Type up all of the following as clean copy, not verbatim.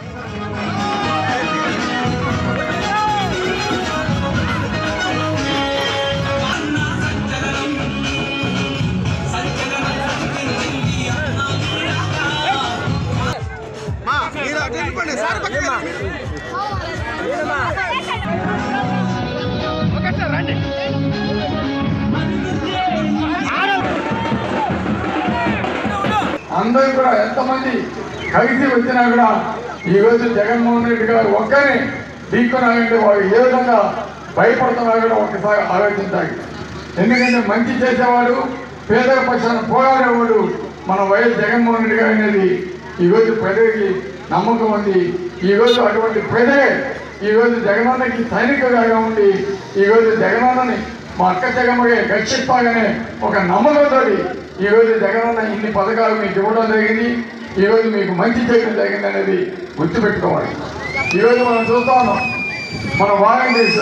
అందరూ కూడా ఎంతమంది కలిసి వచ్చినా కూడా ఈరోజు జగన్మోహన్ రెడ్డి గారు ఒక్కనే ఢీకొనాలంటే వాళ్ళు ఏ విధంగా భయపడుతున్నా కూడా ఒకసారి ఆలోచించాలి. ఎందుకంటే మంచి చేసేవాడు, పేదల పక్షాన పోరాడేవాడు మన వైఎస్ జగన్మోహన్ రెడ్డి గారు అనేది ఈరోజు ప్రజలకి నమ్మకం ఉంది. ఈరోజు అటువంటి ప్రజలే ఈరోజు జగనన్నకి సైనికులుగా ఉండి ఈరోజు జగనన్నని మా అక్క జగమ్మగా రక్షిస్తాగానే ఒక నమ్మకంతో ఈరోజు జగనన్న ఇన్ని పథకాలు మీకు ఇవ్వడం జరిగింది. ఈరోజు మీకు మంచి చేయడం జరిగింది అనేది గుర్తుపెట్టుకోవాలి. ఈరోజు మనం చూస్తా ఉన్నాం మన వాలంటీర్స్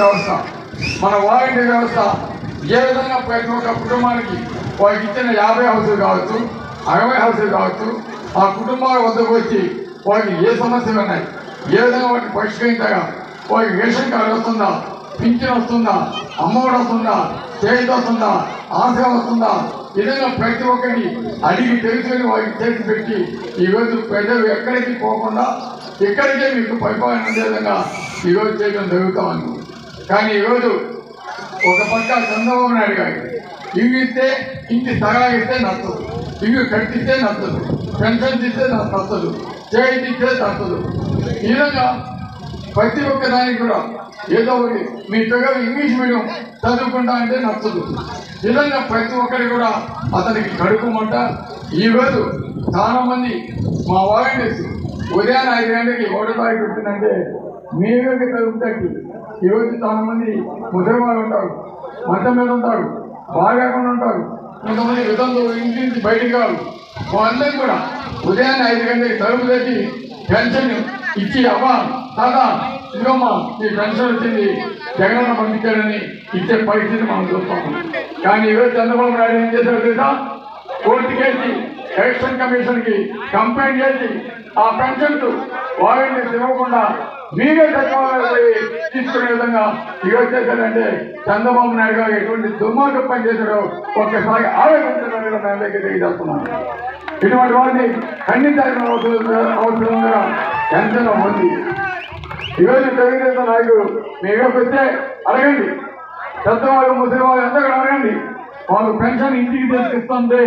వ్యవస్థ ఏ విధంగా ప్రతి ఒక్క కుటుంబానికి వాళ్ళకి ఇచ్చిన 50 హౌసులు కావచ్చు, 60 హౌసులు కావచ్చు, ఆ కుటుంబాల వద్దకు వచ్చి వాళ్ళకి ఏ సమస్యలు ఉన్నాయి, ఏ విధంగా వాటిని పరిష్కరించగా వాళ్ళకి రేషన్ కార్డు వస్తుందా, పింఛన్ వస్తుందా, అమ్మఒడి వస్తుందా, చేతి వస్తుందా, ఆశ వస్తుందా, ఈ విధంగా ప్రతి ఒక్కరిని అడిగి తెలుసుకొని వారికి చేసి పెట్టి ఈరోజు ప్రజలు ఎక్కడికి పోకుండా ఇక్కడికే మీకు పరిపాలన ఉండే విధంగా ఈరోజు చేయడం జరుగుతూ ఉంది. కానీ ఈరోజు ఒక పక్క చంద్రబాబు నాయుడు గారు ఇవి ఇస్తే ఇంటి సగాయిస్తే నచ్చదు, ఇవి కట్టిస్తే నచ్చదు, పెన్షన్ ఇస్తే నచ్చదు, చేతి ఇస్తే నచ్చదు. ఈ విధంగా ప్రతి ఒక్క దానికి కూడా ఏదో ఒకటి మీ పిల్లలు ఇంగ్లీష్ మీడియం చదువుకుంటా అంటే నచ్చదు. ఈ విధంగా ప్రతి ఒక్కరి కూడా అతనికి కడుపుమంట. ఈరోజు చాలా మంది మా వాలంటీర్స్ ఉదయాన్నే 5 గంటలకి ఓటు తాగి పెట్టిందంటే మీరే కలుగుతాయి. ఈరోజు చాలా మంది ముసలివాళ్ళు ఉంటారు, మంచం మీద ఉంటారు, బాగాకుండా ఉంటారు, కొంతమంది విధంగా ఇంటి నుంచి బయటికి రారు. వాళ్ళందరూ కూడా ఉదయాన్నే 5 గంటలకి తలుపు తెచ్చి పెన్షన్ ఇచ్చి అవ్వా తాదా ఇదిగోమ్మా ఈ పెన్షన్ వచ్చింది జగనన్న పంపించాడని ఇచ్చే పరిస్థితి మనం చూస్తాము. కానీ ఈరోజు చంద్రబాబు నాయుడు ఏం చేశారు తెలుసా? కోర్టుకేసి ఎలక్షన్ కమిషన్కి కంప్లైంట్ చేసి ఆ పెన్షన్స్ వారిని ఇవ్వకుండా మీరే సచివాలయాలు తీసుకునే విధంగా ఈరోజు చేశారంటే చంద్రబాబు నాయుడు గారు ఎటువంటి దుర్మార్గం పని చేశారో ఒక్కసారి ఆలోచించడం మేము అందరికీ తెలియజేస్తున్నాం. ఇటువంటి వారిని ఖండించాల్సిన అవసరంగా ఎంతలో ఉంది. ఈరోజు తెలుగుదేశం నాయకులు మీరు వస్తే అడగండి, పెద్దవాళ్ళు ముసలి వాళ్ళు ఎంత కూడా అడగండి, వాళ్ళు పెన్షన్ ఇంటికి తీసుకొస్తుంటే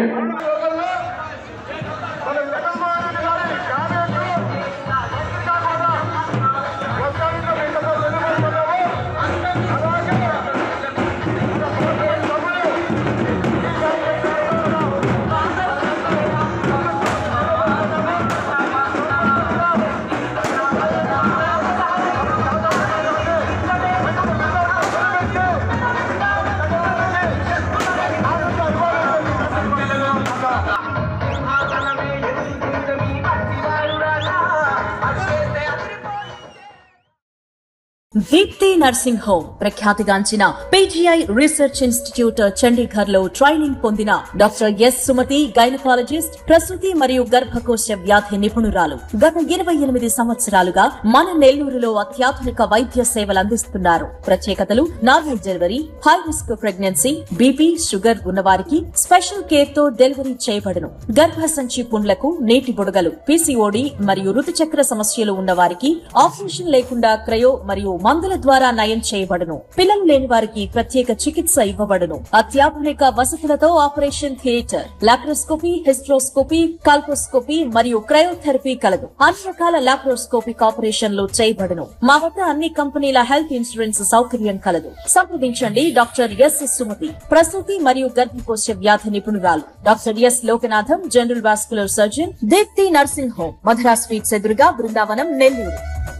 దీప్తి నర్సింగ్ హోమ్ ప్రఖ్యాతిగాంచిన పీజీఐ రీసెర్చ్ ఇన్స్టిట్యూట్ చండీగఢ్ లో ట్రైనింగ్ పొందిన డాక్టర్ ఎస్ సుమతి గైనకాలజిస్ట్, ప్రసూతి మరియు గర్భకోశ వ్యాధి నిపుణురాలు. గత 28 సంవత్సరాలుగా మన నెల్లూరులో అత్యాధునిక వైద్య సేవలు అందిస్తున్నారు. ప్రత్యేకతలు: normal delivery, high risk pregnancy, BP, sugar ఉన్నవారికి స్పెషల్ కేర్ తో డెలివరీ చేయబడును. గర్భసంచి పుండ్లకు, నీటి బుడగలు, పీసీఓడి మరియు ఋతుచక్ర సమస్యలు ఉన్నవారికి ఆపరేషన్ లేకుండా క్రయో మరియు మందుల ద్వారా నయం చేయబడును. పిల్లలు లేని వారికి ప్రత్యేక చికిత్స ఇవ్వబడును. అత్యాధునిక వసతులతో operation theatre, laparoscopy, hysteroscopy, colposcopy మరియు క్రయోథెరపీ కలదు. అన్ని రకాల లాప్రోస్కోపిక్ ఆపరేషన్లు చేయబడును. మా వద్ద అన్ని కంపెనీల హెల్త్ ఇన్సూరెన్స్ సౌకర్యం కలదు. సంప్రదించండి డాక్టర్ ఎస్ సుమతి, ప్రసూతి మరియు గర్భకోశ వ్యాధి నిపుణురాలు. Doctor S Lokanatham, general vascular surgeon, Deepti nursing home, Madhura sweets ఎదురుగా, బృందావనం, నెల్లూరు.